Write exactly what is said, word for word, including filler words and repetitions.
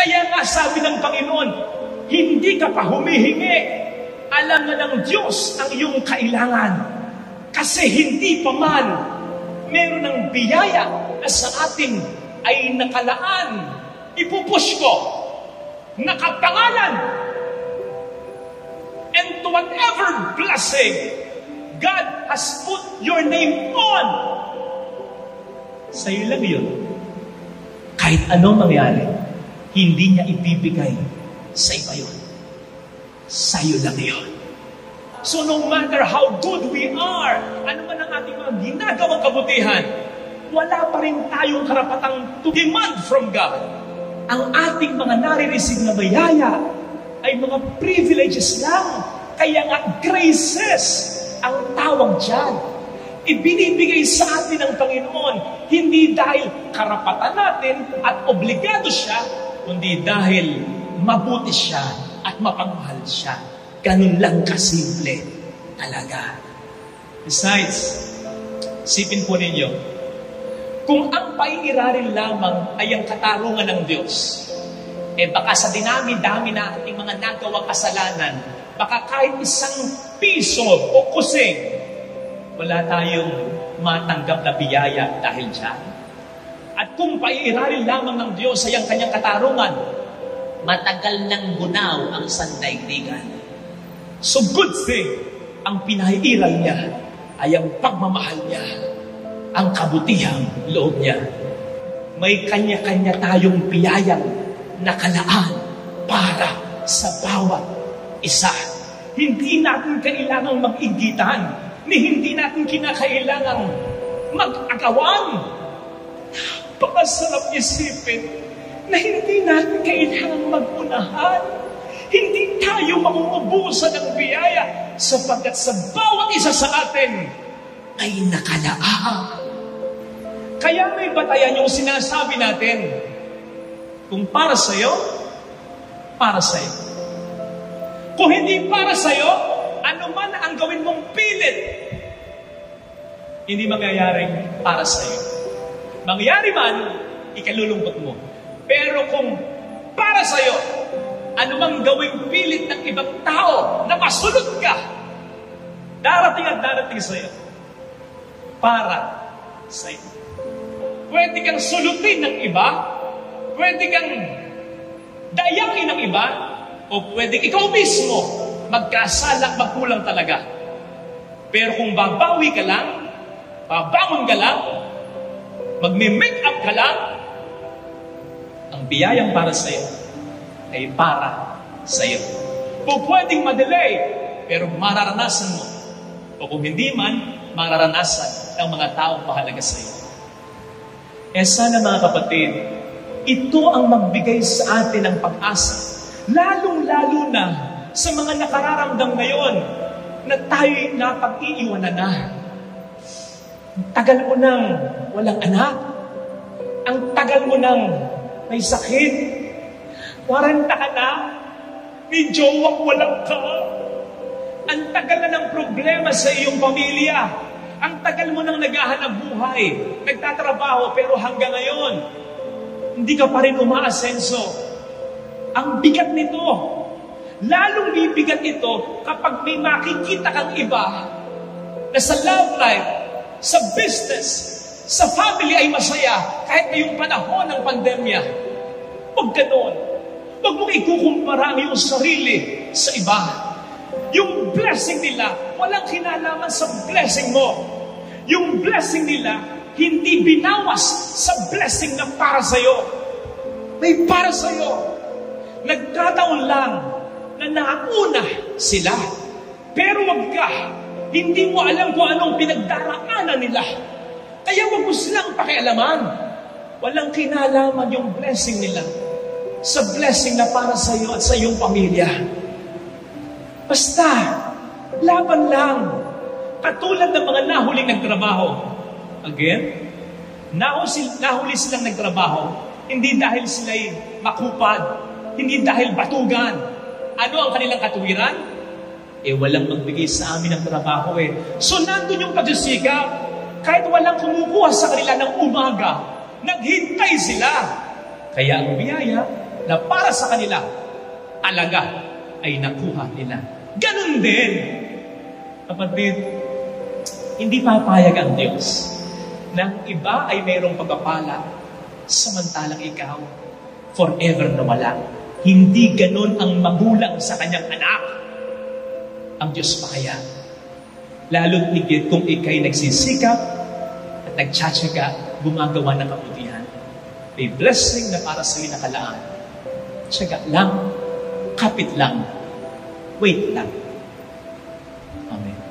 Kaya nga sabi ng Panginoon, hindi ka pa humihingi. Alam na ng Diyos ang iyong kailangan. Kasi hindi pa man meron ng biyaya na sa atin ay nakalaan. Ipupush ko, nakapangalan. And to whatever blessing God has put your name on, sa'yo lang yun. Kahit anong mangyari, hindi niya ibibigay sa iba yun. Sa'yo lang yun. So no matter how good we are, ano man ang ating mga ginagawang kabutihan, wala pa rin tayong karapatang to demand from God. Ang ating mga nare-receive na bayaya ay mga privileges lang. Kaya nga graces ang tawag dyan. Ibinibigay sa atin ng Panginoon, hindi dahil karapatan natin at obligado siya, kundi dahil mabuti siya at mapagmahal siya. Ganun lang kasimple talaga. Besides, sipin po ninyo, kung ang paiirarin lamang ay ang katarungan ng Diyos, eh baka sa dinami-dami na ating mga nagawang kasalanan, baka kahit isang piso o kusing, wala tayong matanggap na biyaya dahil dyan. At kung paiirarin lamang ng Diyos ay ang kanyang katarungan, matagal nang gunaw ang sandaigdigan. So good thing, ang pinaiiral niya ay ang pagmamahal niya, ang kabutihang loob niya. May kanya-kanya tayong biyayang nakalaan para sa bawat isa. Hindi natin kailangang mag-igitan, ni hindi natin kinakailangang mag-agawan. Napakasarap isipin na hindi natin kailangang mag-unahan. Hindi tayo mangungubusan ng biyaya sapagkat sa bawat isa sa atin ay nakalaan. Kaya may batayan yung sinasabi natin, kung para sa'yo, para sa'yo. Kung hindi para sa'yo, ano man ang gawin mong pilit, hindi mangyayaring para sa'yo. Mangyari man, ikalulungkot mo. Pero kung para sa'yo, ano mang gawing pilit ng ibang tao na masunod ka, darating at darating sa'yo. Para sa'yo. Pwede kang sulutin ng iba, pwede kang dayakin ng iba, o pwede ikaw mismo magkasala, magkulang talaga. Pero kung babawi ka lang, babangon ka lang, magme-make up ka lang, ang biyayang para sa'yo ay para sa'yo. O pwedeng madelay, pero mararanasan mo. O kung hindi man, mararanasan ng mga taong mahalaga sa'yo. Eh sana mga kapatid, ito ang magbigay sa atin ng pag-asa. Lalong-lalo na sa mga nakararamdam ngayon na tayo'y napag-iiwanan na. Tagal mo nang walang anak. Ang tagal mo nang may sakit. Waranta ka na. May jowang walang ka. Ang tagal na ng problema sa iyong pamilya. Ang tagal mo nang naghahanap buhay. Nagtatrabaho pero hanggang ngayon, hindi ka pa rin umaasenso. Ang bigat nito. Lalong bibigat ito kapag may makikita kang iba na sa love life, sa business, sa family ay masaya kahit ngayong panahon ng pandemya. Huwag ganon. Huwag mong ikukumpara ang iyong sarili sa iba. Yung blessing nila, walang kinalaman sa blessing mo. Yung blessing nila, hindi binawas sa blessing na para sa'yo. May para sa'yo. Nagkataon lang na nauna sila. Pero wag ka, hindi mo alam kung anong pinagdaraanan nila. Kaya wag mo silang pakialaman. Walang kinalaman yung blessing nila sa blessing na para sa iyo at sa iyong pamilya. Basta, laban lang. Katulad ng mga nahuling nagtrabaho. Again, nahuli, nahuli silang nagtrabaho, hindi dahil sila'y makupad, hindi dahil batugan. Ano ang kanilang katuwiran? Eh, walang magbigay sa amin ng trabaho eh. So, nandun yung pagsisikap. Kahit walang kumukuha sa kanila ng umaga, naghintay sila. Kaya ang biyaya, na para sa kanila, alaga ay nakuha nila. Ganon din, kapatid, hindi papayag ang Diyos na ang iba ay mayroong pagpapala, samantalang ikaw, forever na wala. Hindi ganon ang magulang sa kanyang anak. Ang Diyos pa kaya? Lalo't higit kung ikay nagsisikap at nagtsatsaga, gumagawa ng kabutihan. May blessing na para sa nakalaan. Tsaga lang, kapit lang, wait lang. Amen.